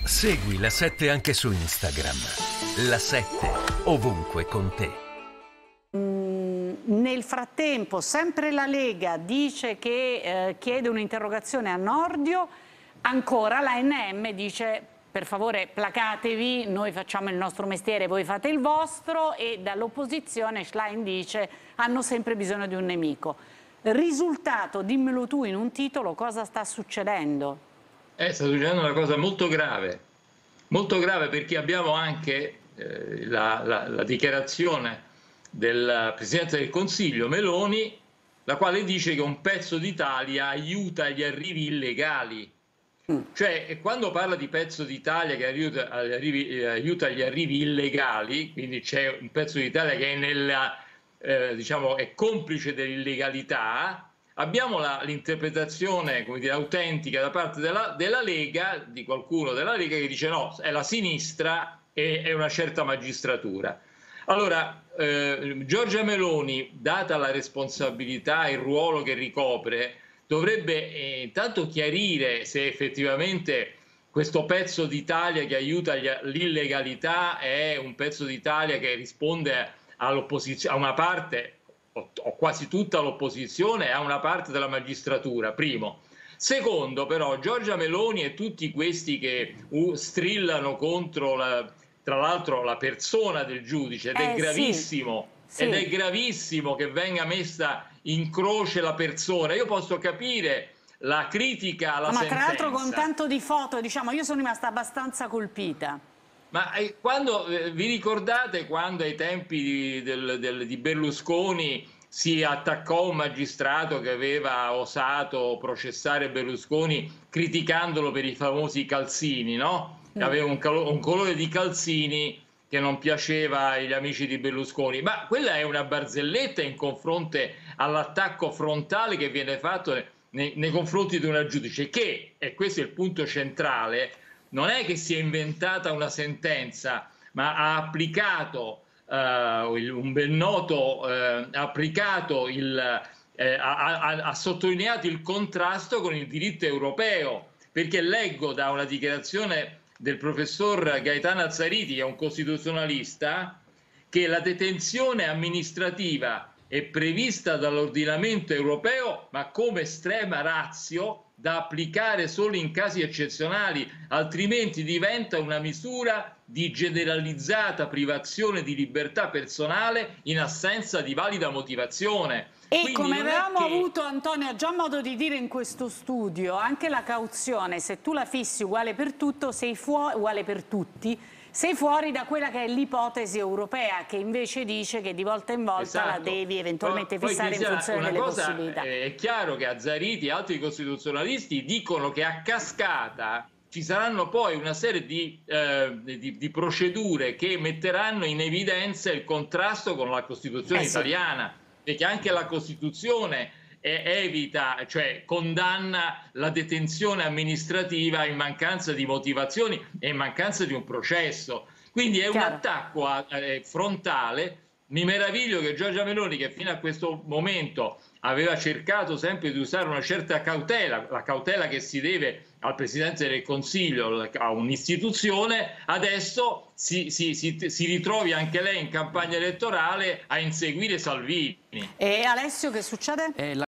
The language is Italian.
Segui La 7 anche su Instagram. La 7 ovunque con te. Nel frattempo, sempre la Lega dice che chiede un'interrogazione a Nordio, ancora l'ANM dice per favore placatevi, noi facciamo il nostro mestiere, voi fate il vostro, e dall'opposizione Schlein dice hanno sempre bisogno di un nemico. Risultato, dimmelo tu in un titolo, cosa sta succedendo? Sta succedendo una cosa molto grave perché abbiamo anche la dichiarazione del Presidente del Consiglio Meloni, la quale dice che un pezzo d'Italia aiuta gli arrivi illegali. Cioè, quando parla di pezzo d'Italia che aiuta gli arrivi illegali, quindi c'è un pezzo d'Italia che è, diciamo, è complice dell'illegalità, abbiamo l'interpretazione, come dire, autentica da parte della Lega, di qualcuno della Lega che dice no, è la sinistra e è una certa magistratura. Allora, Giorgia Meloni, data la responsabilità e il ruolo che ricopre, dovrebbe intanto chiarire se effettivamente questo pezzo d'Italia che aiuta l'illegalità è un pezzo d'Italia che risponde all'opposizione, a una parte o quasi tutta l'opposizione, a una parte della magistratura, primo. Secondo, però, Giorgia Meloni e tutti questi che strillano contro tra l'altro la persona del giudice, ed è gravissimo, sì. Ed è gravissimo che venga messa in croce la persona. Io posso capire la critica alla sentenza. Ma tra l'altro con tanto di foto, diciamo, io sono rimasta abbastanza colpita. Ma quando vi ricordate quando ai tempi di Berlusconi si attaccò un magistrato che aveva osato processare Berlusconi criticandolo per i famosi calzini, no? Aveva un colore di calzini che non piaceva agli amici di Berlusconi, ma quella è una barzelletta in confronto all'attacco frontale che viene fatto nei confronti di una giudice che, e questo è il punto centrale, non è che si è inventata una sentenza, ma ha applicato un ben noto, ha sottolineato il contrasto con il diritto europeo, perché leggo da una dichiarazione del professor Gaetano Azzariti, che è un costituzionalista, che la detenzione amministrativa è prevista dall'ordinamento europeo, ma come estrema ratio da applicare solo in casi eccezionali, altrimenti diventa una misura di generalizzata privazione di libertà personale in assenza di valida motivazione. E quindi come avevamo avuto, Antonio, già modo di dire in questo studio, anche la cauzione, se tu la fissi uguale per tutto, uguale per tutti, sei fuori da quella che è l'ipotesi europea, che invece dice che di volta in volta la devi eventualmente fissare in funzione delle possibilità. È chiaro che Azzariti e altri costituzionalisti dicono che a cascata ci saranno poi una serie di procedure che metteranno in evidenza il contrasto con la Costituzione italiana, perché anche la Costituzione evita, cioè condanna la detenzione amministrativa in mancanza di motivazioni e in mancanza di un processo. Quindi è un attacco frontale. Mi meraviglio che Giorgia Meloni, che fino a questo momento aveva cercato sempre di usare una certa cautela, la cautela che si deve al Presidente del Consiglio, a un'istituzione, adesso si ritrovi anche lei in campagna elettorale a inseguire Salvini. E Alessio, che succede?